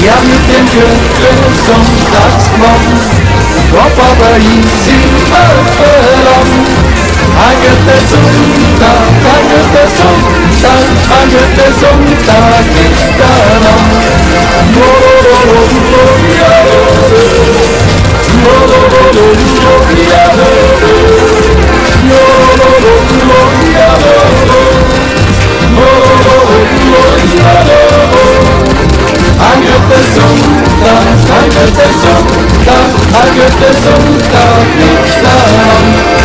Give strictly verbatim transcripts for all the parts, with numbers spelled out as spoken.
Ja, mit dem Gürtel sonntagsmann, Kopf aber ist im Alpenland. Angerte Sonntag, angerte Sonntag, angerte Sonntag ist der Land. Lo, lo, lo, lo, ja, lo, lo, lo, lo, lo, ja, lo, lo, lo, lo, lo, ja, lo, lo, lo, lo, ja, lo. Angerte Sonntag, angerte Sonntag, angerte Sonntag ist der Land.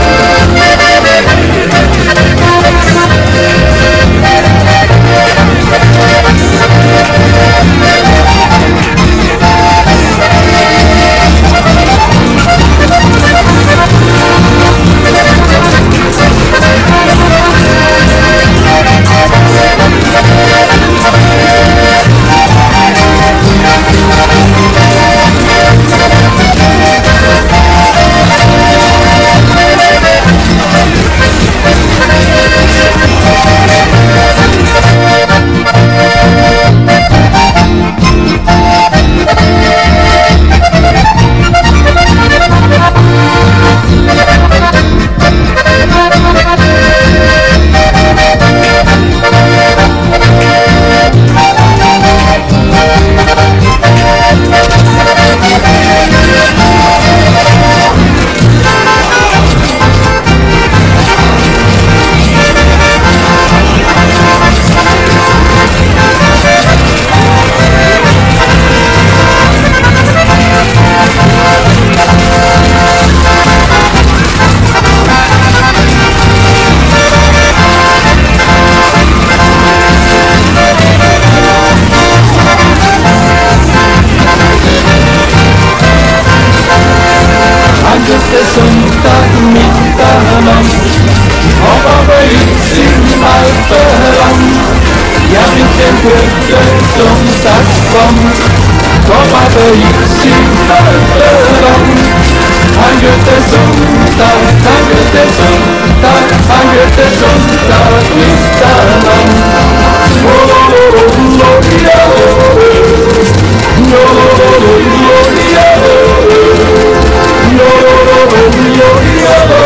Sonntag miteinander, aber ich im Alpenland. Ja, mit dem Gürtel Sonntagsband, komm aber ich im Alpenland. Ein Gürtel Sonntag, ein Gürtel Sonntag, ein Gürtel Sonntag miteinander. Oh, oh, oh, oh, oh, ja, oh, oh, oh, oh, oh, ja, oh. Yo, yo, yo, yo, yo,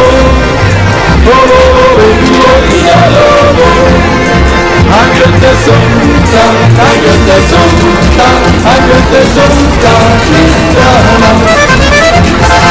Angerte Sonntag, angerte Sonntag, angerte Sonntag,